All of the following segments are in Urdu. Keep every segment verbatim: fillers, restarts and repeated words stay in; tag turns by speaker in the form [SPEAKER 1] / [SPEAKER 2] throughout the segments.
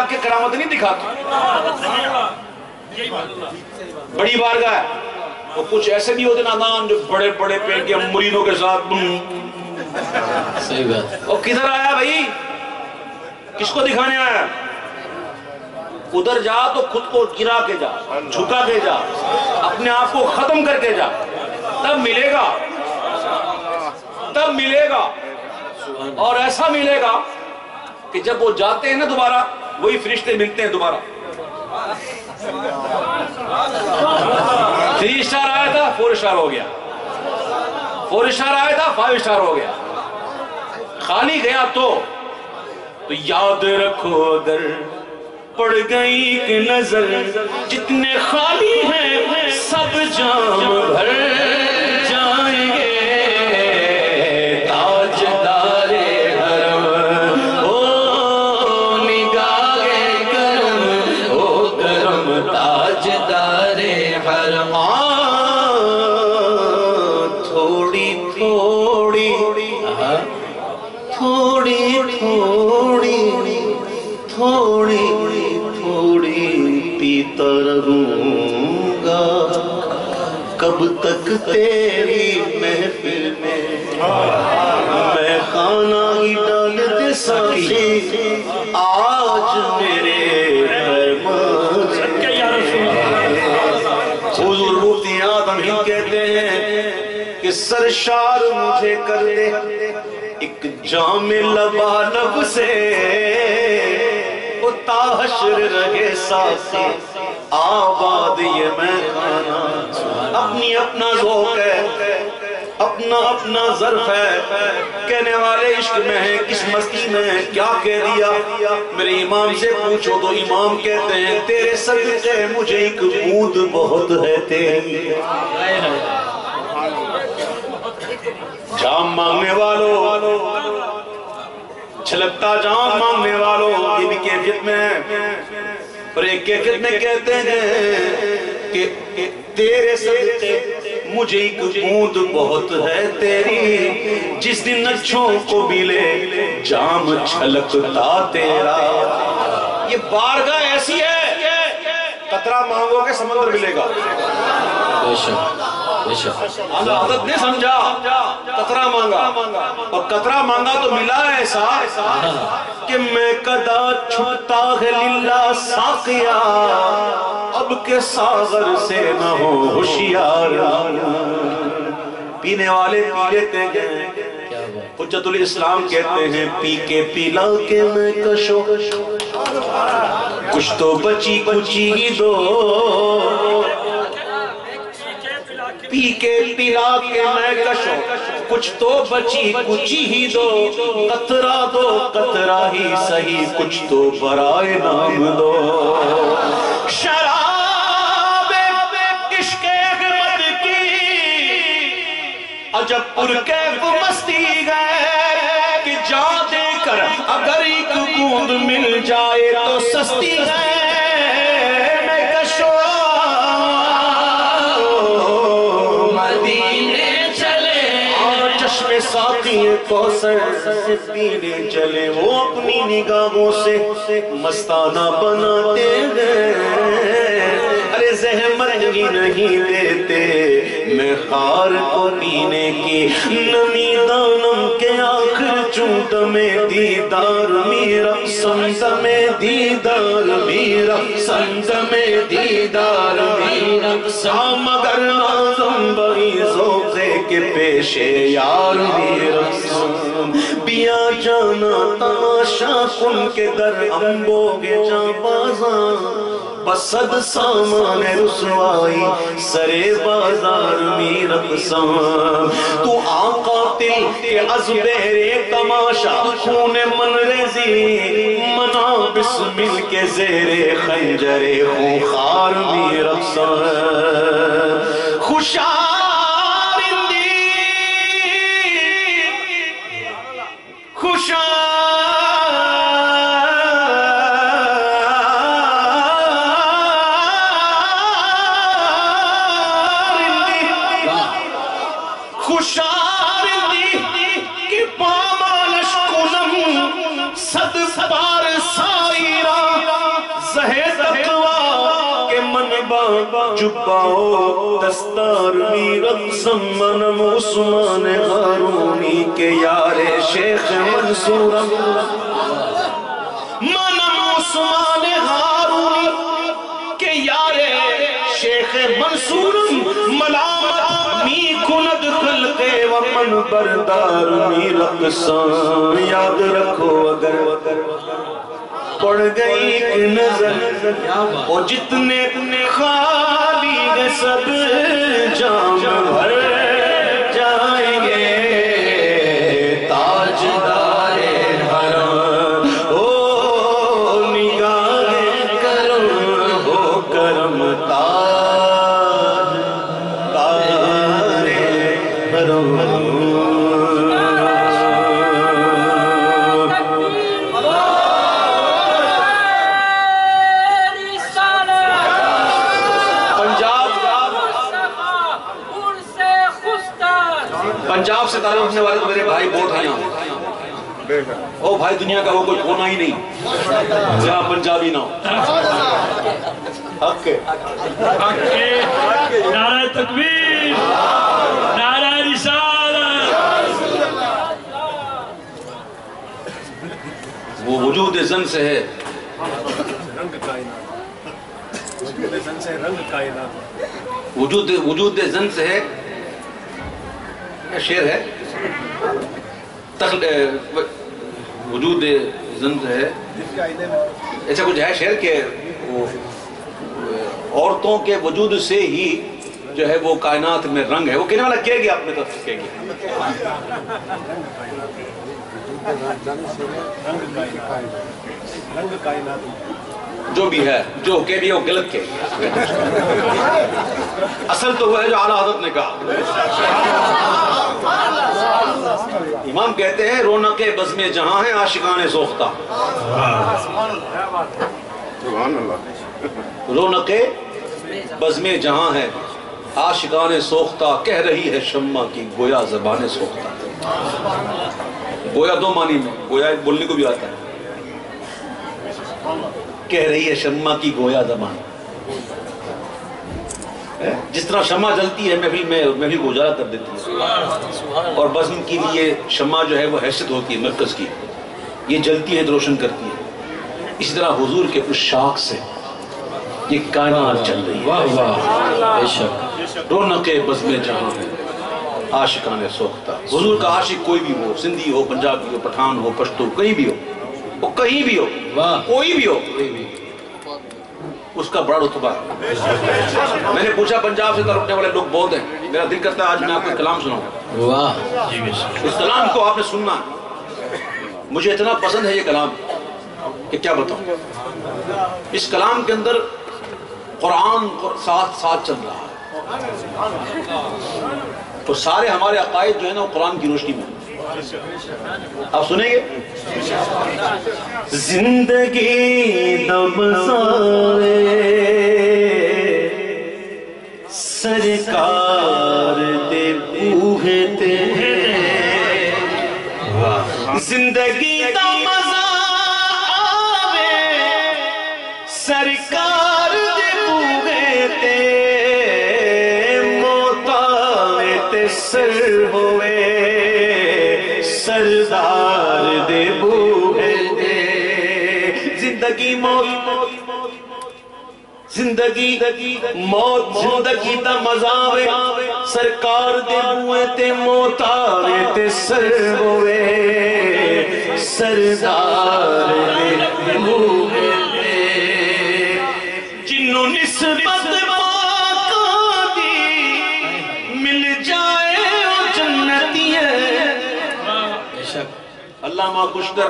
[SPEAKER 1] آ کے کرامت نہیں دکھاتی. بڑی بارگاہ ہے. وہ کچھ ایسے بھی ہوتے نادان جو بڑے بڑے پہن کے مریدوں کے ساتھ.
[SPEAKER 2] صحیح بات.
[SPEAKER 1] وہ کدھر آیا بھائی؟ کس کو دکھانے آیا؟ ادھر جا تو خود کو گرا کے جا, جھکا کے جا, اپنے آپ کو ختم کر کے جا, تب ملے گا, تب ملے گا. اور ایسا ملے گا کہ جب وہ جاتے ہیں نا دوبارہ, وہی فرشتے ملتے ہیں دوبارہ. تھری اسٹار آیا تھا فور اسٹار ہو گیا, فور اسٹار آیا تھا فائیو اسٹار ہو گیا. خالی گیا تو تو یاد رکھو اگر پڑ گئی ایک نظر, جتنے خالی ہیں سب جام بھر جائیں گے. تاجدار حرم او نگاہ کرم, او کرم تاجدار حرم. تھوڑی تھوڑی تھوڑی تھوڑی تھوڑی تھوڑی پیتا رہوں گا, کب تک تیری محفل میں میں خانہ ہی ڈال دے ساقی, آج میرے فرمان. حضور مفتی آدم ہی کہتے ہیں کہ سرشار مجھے کر دے ایک جام لبالب سے, تا حشر رہے ساقی آباد یہ میں خانہ. اپنی اپنا ذوق ہے, اپنا اپنا ظرف ہے. کہنے والے عشق میں ہیں, کس مستی میں ہیں, کیا کہہ دیا. میرے امام سے پوچھو تو امام کہتے ہیں تیرے صدقے مجھے ایک بوند بہت ہے تیری. جام مانگنے والوں, چھلکتا جام مانگنے والوں, یہ بھی کیفیت میں ہے. اور ایک کیفیت میں کہتے ہیں کہ تیرے صدقے مجھے ایک بوند بہت ہے تیری, جس دن اچھوں کو ملے جام چھلکتا تیرا. یہ بارگاہ ایسی ہے, قطرہ مانگو گے سمندر ملے گا.
[SPEAKER 2] بے شک بے شک.
[SPEAKER 1] حضرت نے سمجھا قطرہ مانگا, اور قطرہ مانگا تو ملا ایسا کہ میں قدا چھٹتا ہے للہ ساقیا, اب کے ساغر سے نہ ہو ہوشیار. پینے والے پی لیتے گئے. حجت الاسلام کہتے ہیں پی کے پیلا کے میں کشو, کچھ تو بچی کچی ہی دو. پی کے پلا کے میں کشو, کچھ تو بچی کچی ہی دو. قطرہ دو قطرہ ہی سہی, کچھ تو برائے نام دو. شراب عشق احمد کی عجب پرکیف مستی گئے, کہ جا دے کر اگر ایک بوند مل جائے تو سستی گئے. ساقی کوثر سے پینے چلے, وہ اپنی نگاہوں سے مستانہ بناتے ہیں. ارے زحمت ہی نہیں دیتے میں خار کو پینے کی, نمی دانم کے آخر چونٹ میں دیدار میرا, سمت میں دیدار میرا, سمت میں دیدار میرا. سام اگر نازم بڑی زوزے کے پیشے یار میرا, بیا جانا تماشا کن کے در امبو گے جا بازاں. بسد سامان رسوائی سرے بازار میں رقصان. تو آقاتل کے ازبیر تماشا خون من رزی, منا بسمل کے زیر خنجر خونخار میں رقصان. خوشار اندی خوشار صد بار سائرہ سہے تقوی کے منبع جباؤ دستار میرت سمنم عثمان غارونی کے یار شیخ منصورم منم عثمان غارونی کے یار شیخ منصورم ملامت می کند خلق و من بردار می رقصان یاد رکھو اگر پڑ گئی ایک نظر وہ جتنے خالی گئے سب جام بھر جائیں گے تاجدار حرم او نگاہ کرم او کرم تاج تار حرم پنجاب سے تعلق رکھنے والے تو میرے بھائی بہت ہیں یہاں او بھائی دنیا کا وہ کوئی ہونا ہی نہیں جہاں پنجابی نہ ہو حق ہے
[SPEAKER 3] نعرہ تکبیر نعرہ رسالت
[SPEAKER 1] وہ وجود زن سے ہے وجود وجود زن سے ہے شعر ہے وجود زن سے ہے ایسا کچھ ہے شعر کہ عورتوں کے وجود سے ہی جو ہے وہ کائنات میں رنگ ہے وہ کہنے والا کہے گی آپ نے تو کہے گی جو بھی ہے جو کہہ دیا وہ غلط کہے اصل تو وہ ہے جو اعلیٰ حضرت نے کہا امام کہتے ہیں رونق بزم جہاں ہیں عاشقان سوختہ رونق بزم جہاں ہے عاشقان سوختہ کہہ رہی ہے شمع کی گویا زبان سوختہ گویا دو معنی میں گویا بولنے کو بھی آتا ہے کہہ رہی ہے شمع کی گویا زبان جس طرح شمع جلتی ہے محفل میں محفل کو اجالا کر دیتی ہے اور بزم کی لیے شمع جو ہے وہ حیثیت ہوتی ہے مرکز کی یہ جلتی ہے روشن کرتی ہے اسی طرح حضور کے اس شاخ سے یہ کائنات چل رہی ہے
[SPEAKER 2] واہ واہ بے شک
[SPEAKER 1] رونق بزم جہاں ہے عاشقان سوختہ حضور کا عاشق کوئی بھی ہو سندھی ہو پنجابی ہو پٹھان ہو پشتو کہیں بھی ہو وہ کہیں بھی ہو کوئی بھی ہو اس کا بڑا رتبہ ہے میں نے پوچھا پنجاب سے رکھنے والے لوگ بہت ہیں میرا دل کرتا ہے آج میں آپ کو کلام سناؤں
[SPEAKER 2] واہ
[SPEAKER 1] اس کلام کو آپ نے سننا مجھے اتنا پسند ہے یہ کلام کہ کیا بتاؤں اس کلام کے اندر قرآن ساتھ ساتھ چل رہا ہے تو سارے ہمارے عقائد جو ہے نا وہ قرآن کی روشنی میں آپ سنیں گے زندگی دمسارے سرکار دے بوہے تے زندگی دمسارے سرکار دے بوہے تے موتاوے تے سر ہوئے سردار دے بوہے دے زندگی موت زندگی موت زندگی دا مزاوے سرکار دے بوہے تے موت آوے تے سر ہوئے سردار دے بوہے دے جنہوں نسبت پاکوں دی مل جائے وہ جنتی ہے علامہ کشتر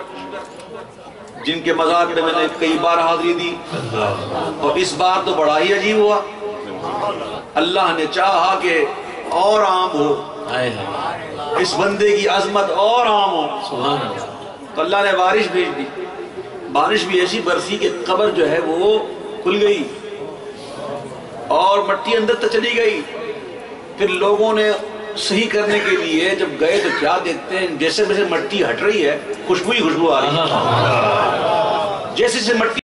[SPEAKER 1] جن کے مزار میں میں نے کئی بار حاضری دی اور اس بار تو بڑا ہی عجیب ہوا اللہ نے چاہا کہ اور عام ہو اس بندے کی عظمت اور عام ہو تو اللہ نے بارش بھیج دی بارش بھی ایسی برسی کہ قبر جو ہے وہ کھل گئی اور مٹی اندر تک چلی گئی پھر لوگوں نے صحیح کرنے کے لیے جب گئے تو کیا دیکھتے ہیں جیسے جیسے مٹی ہٹ رہی ہے خوشبو ہی خوشبو آ رہی ہے جیسے جیسے مٹی